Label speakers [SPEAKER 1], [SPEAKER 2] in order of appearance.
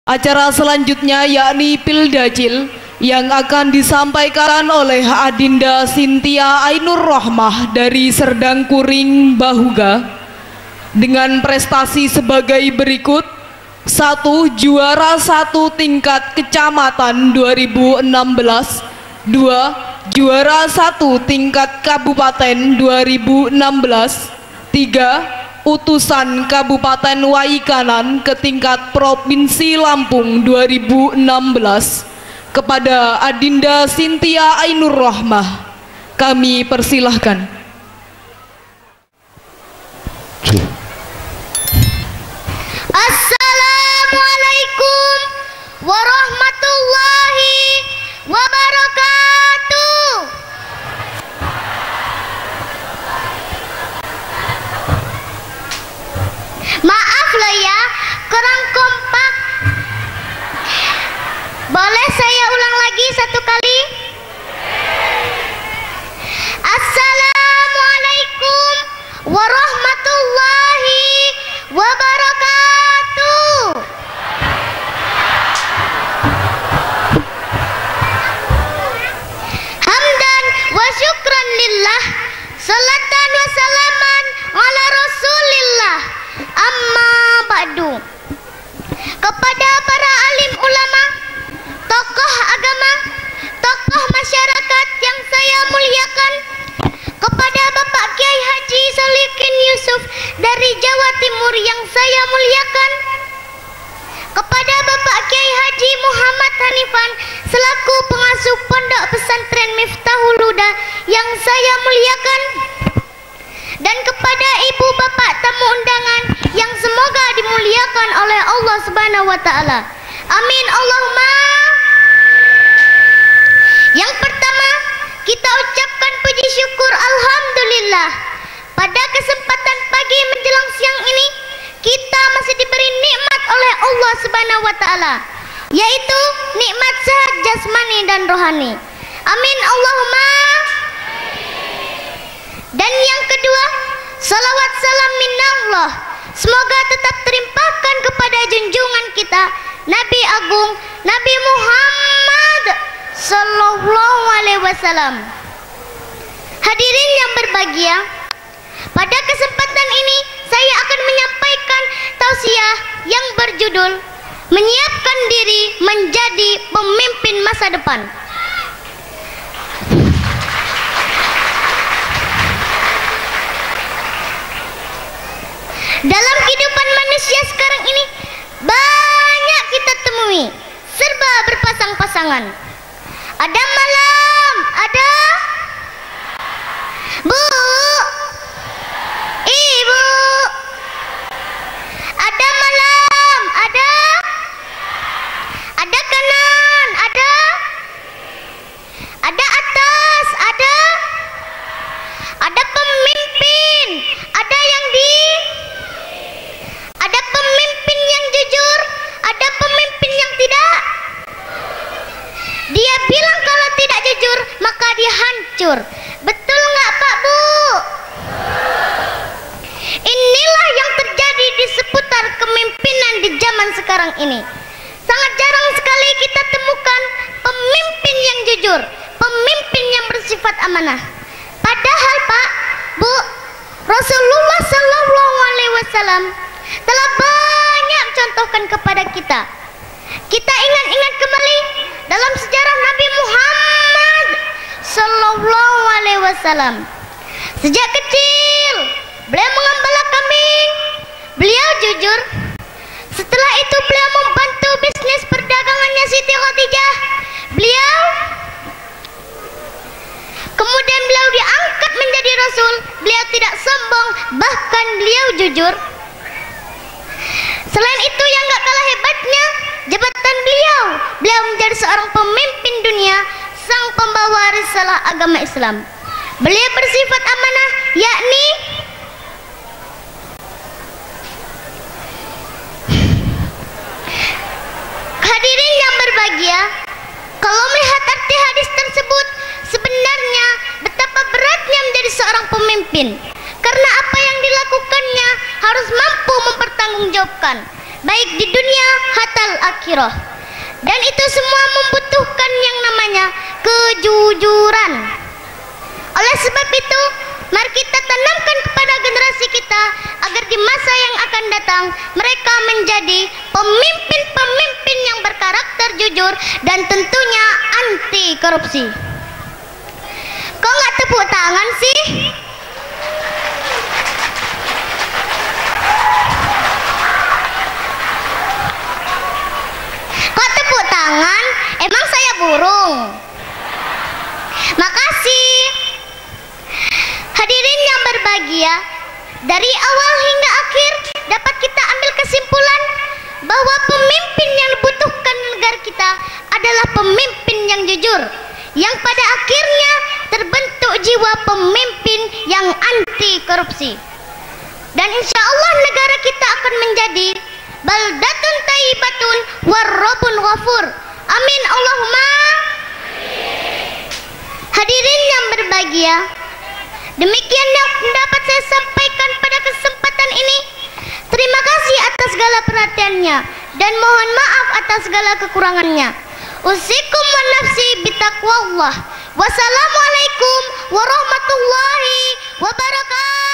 [SPEAKER 1] Acara selanjutnya yakni Pildacil yang akan disampaikan oleh Adinda Cynthia Ainur Rohmah dari Serdang Kuring Bahuga dengan prestasi sebagai berikut: 1. Juara 1 tingkat kecamatan 2016, 2. Juara 1 tingkat kabupaten 2016, 3. Utusan Kabupaten Waikanan ke tingkat Provinsi Lampung 2016 kepada Adinda Cynthia Ainur Rohmah. Kami persilahkan.
[SPEAKER 2] Assalamualaikum warahmatullahi wabarakatuh. Maaf loh ya, kurang kompak. Boleh saya ulang lagi satu kali? Assalamualaikum warahmatullahi wabarakatuh. Hamdan wa syukran lillah, salatan wa salaman ala rasulillah. Amma ba'du. Kepada para alim ulama, tokoh agama, tokoh masyarakat yang saya muliakan, kepada Bapak Kiai Haji Solikin Yusuf dari Jawa Timur yang saya muliakan, kepada Bapak Kiai Haji Muhammad Hanifan selaku pengasuh Pondok Pesantren Miftahul Huda yang saya muliakan, dan kepada ibu bapak tamu undangan yang semoga dimuliakan oleh Allah Subhanahu wa taala. Amin Allahumma. Yang pertama, kita ucapkan puji syukur alhamdulillah. Pada kesempatan pagi menjelang siang ini, kita masih diberi nikmat oleh Allah Subhanahu wa taala, yaitu nikmat sehat jasmani dan rohani. Amin Allahumma. Dan yang kedua, salawat salam minallah semoga tetap terimpahkan kepada junjungan kita Nabi Agung Nabi Muhammad Sallallahu Alaihi Wasallam. Hadirin yang berbahagia, pada kesempatan ini saya akan menyampaikan tausiah yang berjudul menyiapkan diri menjadi pemimpin masa depan. Dalam kehidupan manusia sekarang ini banyak kita temui serba berpasang-pasangan. Ada malam, ada bu, ibu. Ada malam, ada kanan, ada atas, ada pemimpin, ada yang ada pemimpin yang jujur, ada pemimpin yang tidak. Dia bilang kalau tidak jujur maka dia hancur. Betul nggak Pak Bu? Inilah yang terjadi di seputar kepemimpinan di zaman sekarang ini. Sangat jarang sekali kita temukan pemimpin yang jujur, pemimpin yang bersifat amanah. Padahal Pak, Bu, Rasulullah Sallallahu Alaihi Wasallam telah banyak contohkan kepada kita. Kita ingat-ingat kembali dalam sejarah Nabi Muhammad Sallallahu Alaihi Wasallam. Sejak kecil beliau mengembala kambing, beliau jujur. Setelah itu beliau membantu bisnis perdagangannya Siti Khadijah. Kemudian beliau diangkat menjadi Rasul. Beliau tidak sombong, bahkan beliau jujur. Selain itu yang gak kalah hebatnya jabatan beliau menjadi seorang pemimpin dunia, sang pembawa risalah agama Islam. Beliau bersifat amanah, yakni hadirin yang berbahagia. Kalau melihat arti hadis tersebut, sebenarnya betapa beratnya menjadi seorang pemimpin, karena apa yang dilakukannya harus mampu mempertanggungjawabkan. baik di dunia hatal akhirah. Dan itu semua membutuhkan yang namanya kejujuran. Oleh sebab itu, mari kita tanamkan kepada generasi kita agar di masa yang akan datang mereka menjadi pemimpin-pemimpin yang berkarakter jujur dan tentunya anti korupsi. Kok nggak tepuk tangan sih? Kok tepuk tangan? Emang saya burung? Makasih. Hadirin yang berbahagia, dari awal hingga akhir dapat kita ambil kesimpulan bahwa pemimpin yang dibutuhkan negara kita adalah pemimpin yang jujur, yang pada akhirnya terbentuk jiwa pemimpin yang anti korupsi. Dan insya Allah negara kita akan menjadi baldatun thayyibatun warrabbun ghafur. Amin Allahumma. Hadirin yang berbahagia, demikian yang dapat saya sampaikan pada kesempatan ini. Terima kasih atas segala perhatiannya dan mohon maaf atas segala kekurangannya. Usikum wa nafsi bitaqwallah. Wassalamualaikum warahmatullahi wabarakatuh.